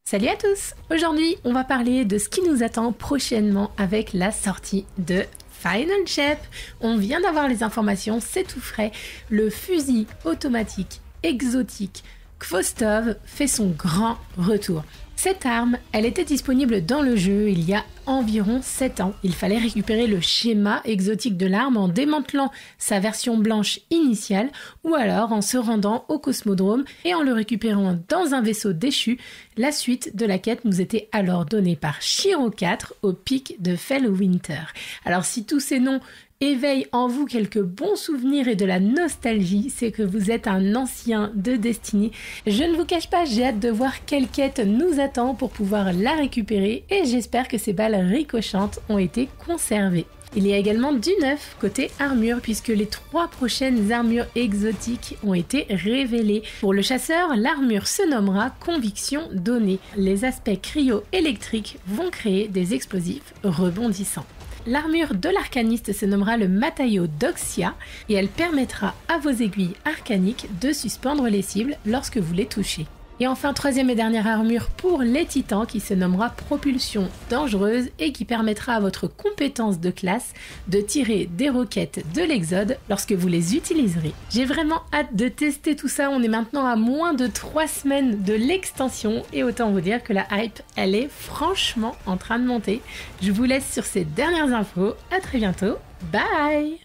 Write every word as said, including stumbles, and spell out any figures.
Salut à tous! Aujourd'hui, on va parler de ce qui nous attend prochainement avec la sortie de Final Shape. On vient d'avoir les informations, c'est tout frais. Le fusil automatique exotique Khvostov fait son grand retour. Cette arme, elle était disponible dans le jeu il y a environ sept ans. Il fallait récupérer le schéma exotique de l'arme en démantelant sa version blanche initiale ou alors en se rendant au cosmodrome et en le récupérant dans un vaisseau déchu. La suite de la quête nous était alors donnée par Shiro quatre au pic de Fellwinter. Alors si tous ces noms éveille en vous quelques bons souvenirs et de la nostalgie, c'est que vous êtes un ancien de Destiny. Je ne vous cache pas, j'ai hâte de voir quelle quête nous attend pour pouvoir la récupérer et j'espère que ces balles ricochantes ont été conservées. Il y a également du neuf côté armure puisque les trois prochaines armures exotiques ont été révélées. Pour le chasseur, l'armure se nommera Conviction donnée. Les aspects cryo-électriques vont créer des explosifs rebondissants. L'armure de l'arcaniste se nommera le Matayo Doxia et elle permettra à vos aiguilles arcaniques de suspendre les cibles lorsque vous les touchez. Et enfin, troisième et dernière armure pour les titans qui se nommera Propulsion dangereuse et qui permettra à votre compétence de classe de tirer des roquettes de l'Exode lorsque vous les utiliserez. J'ai vraiment hâte de tester tout ça, on est maintenant à moins de trois semaines de l'extension et autant vous dire que la hype, elle est franchement en train de monter. Je vous laisse sur ces dernières infos, à très bientôt, bye!